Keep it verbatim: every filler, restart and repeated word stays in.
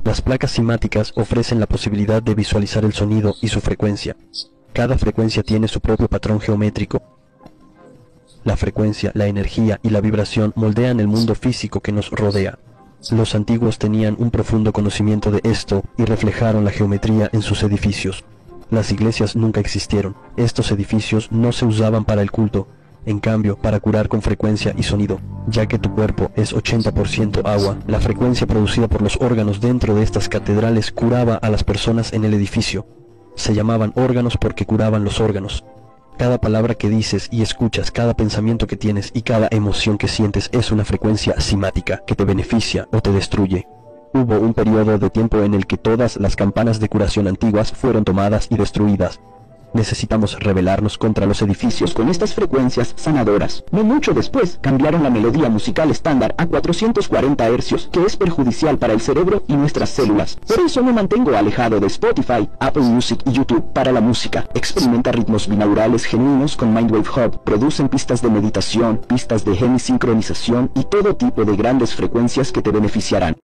Las placas simáticas ofrecen la posibilidad de visualizar el sonido y su frecuencia. Cada frecuencia tiene su propio patrón geométrico. La frecuencia, la energía y la vibración moldean el mundo físico que nos rodea. Los antiguos tenían un profundo conocimiento de esto y reflejaron la geometría en sus edificios. Las iglesias nunca existieron. Estos edificios no se usaban para el culto, en cambio para curar con frecuencia y sonido. Ya que tu cuerpo es ochenta por ciento agua, la frecuencia producida por los órganos dentro de estas catedrales curaba a las personas en el edificio. Se llamaban órganos porque curaban los órganos. Cada palabra que dices y escuchas, cada pensamiento que tienes y cada emoción que sientes es una frecuencia simática que te beneficia o te destruye. Hubo un periodo de tiempo en el que todas las campanas de curación antiguas fueron tomadas y destruidas. Necesitamos rebelarnos contra los edificios con estas frecuencias sanadoras. No mucho después, cambiaron la melodía musical estándar a cuatrocientos cuarenta hercios, que es perjudicial para el cerebro y nuestras células. Por eso me mantengo alejado de Spotify, Apple Music y YouTube para la música. Experimenta ritmos binaurales genuinos con Mindwave Hub. Producen pistas de meditación, pistas de gemisincronización y todo tipo de grandes frecuencias que te beneficiarán.